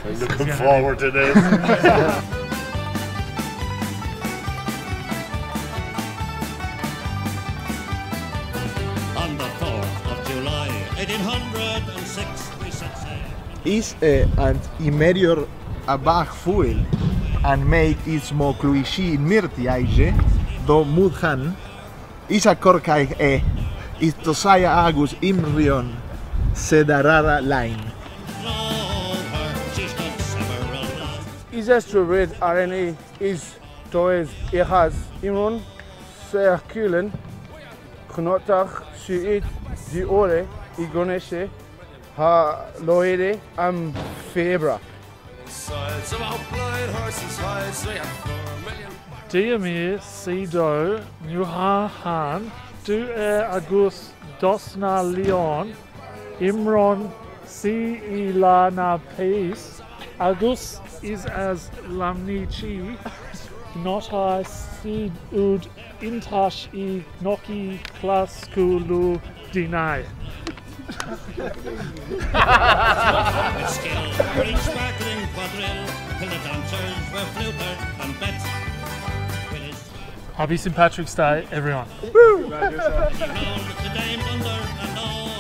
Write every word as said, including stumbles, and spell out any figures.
I'm looking forward to this. On the fourth of July, eighteen oh six, we set sail. Is uh, and imerior abach fuel and make its mo cluishi mirti aige do mudhan is a corkai e is tosaya agus imrion sedarara line. Is asteroid R N A is toes ehas imron circulen knotach suit di ore igoneshe ha loere am febra. Diamir Sido Nuhahan Du Er Agus Dosna Leon Imron Si Ilana Peace Agus is as Lamnichi Not I Sid Ud Intash I Noki Klaskulu Deny. Skill, bring sparkling quadrille, till the dancers were fluted and bet. Happy Saint Patrick's Day, everyone. Woo! The dames under and all